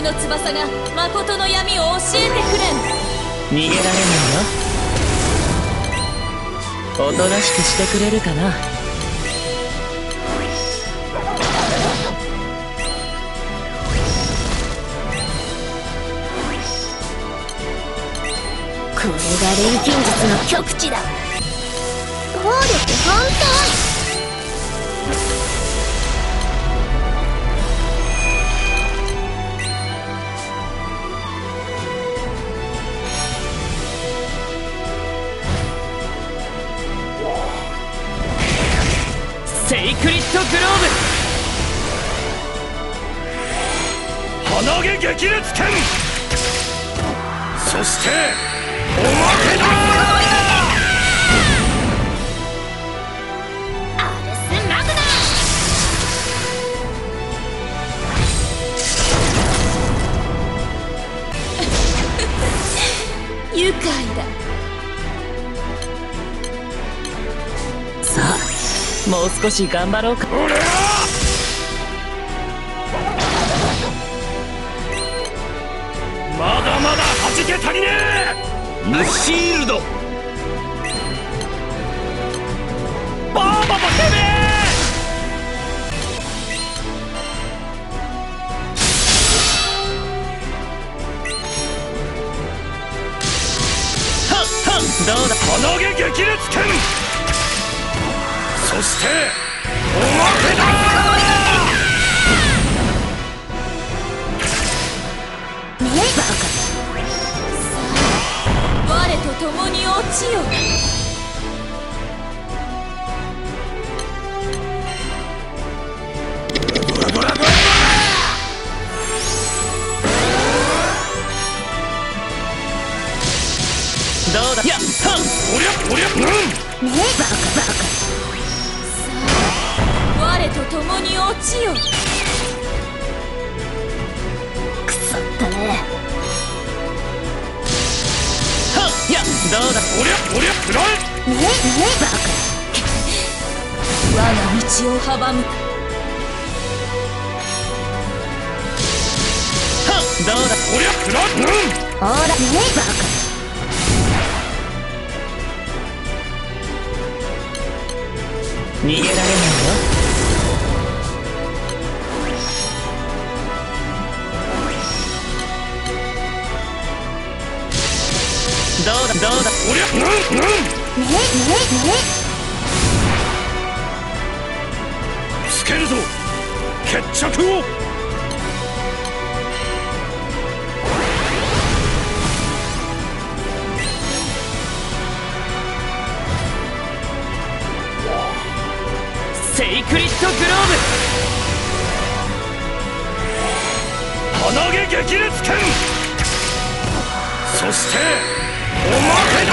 の翼が誠の闇を教えてくれん。 逃げられないよ。おとなしくしてくれるかな。 これが錬金術の極致だ。暴力本当。 セイクリッドグローブ。 鼻毛激烈剣。そしておまけだ。 アルスマグナ。 愉快だ。 さあもう少し頑張ろうか。 俺はまだまだ弾け足りねえ。ムシールド。バーババてめえ。 はっはっ、どうだ。 鼻毛激烈剣。そしておまけだ。 ねえバカ。 我と共に落ちよ。 ドラドラドラドラ。 どうだ。やっはっ。 おりゃおりゃ。 ねえバカバカ。 我と共に落ちよ。 くそったね。 はっ。やっどうだ。 おりゃおりゃ。くらえ。 ねえバカ。 我が道を阻む。 はっ。どうだ。 おりゃくらえ。 ほらねえバカ。 逃げられないよ。どうだどうだ。 おりゃ。 ねえつけるぞ決着を。 セイクリッドグロー鼻毛激烈剣。そしておまけだ。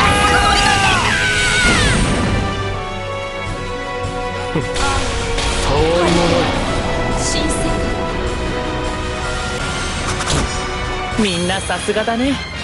たわいもない。 新世界。 ブ。みんなさすがだね。